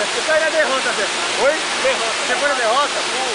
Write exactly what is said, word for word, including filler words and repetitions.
Zé. Você caiu na derrota, Zé. Oi? Derrota. Você foi na derrota?